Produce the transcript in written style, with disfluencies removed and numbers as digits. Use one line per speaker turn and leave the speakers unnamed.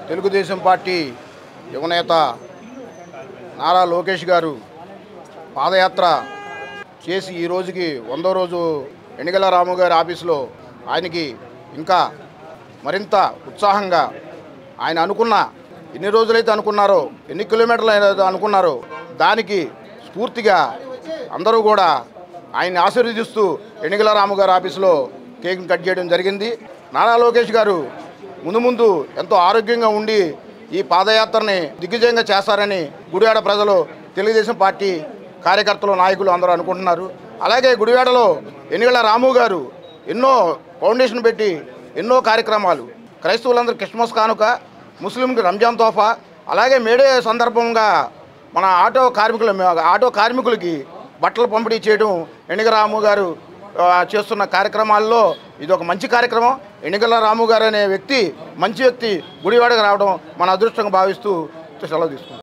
Telugu Desam party యువనేత నారా లోకేష్ గారు పాదయాత్ర చేసి ఈ రోజుకి 100వ రోజు ఎన్నికల రాము గారి ఆఫీసులో ఆయనకి ఇంకా మరింత ఉత్సాహంగా ఆయన అనుకున్న ఎన్ని రోజులైతే అనుకున్నారో ఎన్ని కిలోమీటర్లు అయితే అనుకున్నారో దానికి స్ఫూర్తిగా అందరూ కూడా ఆయన్ని ఆశీర్వదిస్తూ ఎన్నికల రాము గారి ఆఫీసులో కేక్ కట్ చేయడం జరిగింది. నారా లోకేష్ గారు ముందు ఎంతో ఆరోగ్యంగా ఉండి ఈ పాదయాత్రని దిగ్విజయంగా చేస్తారని గుడివాడ ప్రజలు, తెలుగుదేశం పార్టీ కార్యకర్తలు, నాయకులు అందరూ అనుకుంటున్నారు. అలాగే గుడివాడలో ఎన్నికల రాము గారు ఎన్నో ఫౌండేషన్ పెట్టి ఎన్నో కార్యక్రమాలు, క్రైస్తవులందరూ క్రిస్మస్ కానుక, ముస్లింకి రంజాన్ తోఫా, అలాగే మేడే సందర్భంగా మన ఆటో కార్మికులకి బట్టలు పంపిణీ చేయడం ఎన్నికల రాము గారు చేస్తున్న కార్యక్రమాల్లో ఇది ఒక మంచి కార్యక్రమం. ఎన్నికల రాము గారు అనే వ్యక్తి మంచి వ్యక్తి గుడివాడకు రావడం మన అదృష్టంగా భావిస్తూ సెలవు తీసుకుంటాం.